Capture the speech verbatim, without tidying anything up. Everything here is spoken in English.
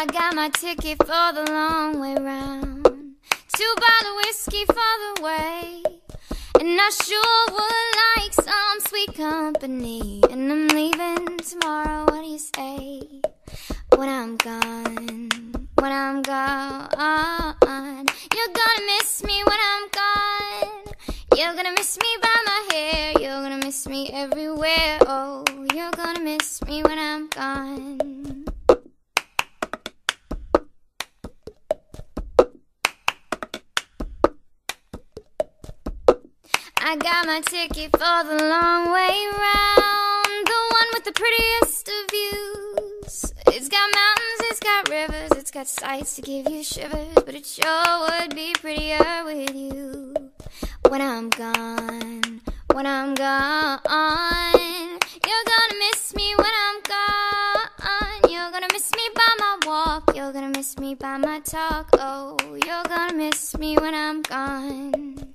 I got my ticket for the long way round, two bottle of whiskey for the way, and I sure would like some sweet company. And I'm leaving tomorrow, what do you say? When I'm gone, when I'm gone, you're gonna miss me when I'm gone. You're gonna miss me by my hair, you're gonna miss me everywhere. Oh, you're gonna miss me when I'm gone. I got my ticket for the long way round, the one with the prettiest of views. It's got mountains, it's got rivers, it's got sights to give you shivers, but it sure would be prettier with you. When I'm gone, when I'm gone, you're gonna miss me when I'm gone. You're gonna miss me by my walk, you're gonna miss me by my talk. Oh, you're gonna miss me when I'm gone.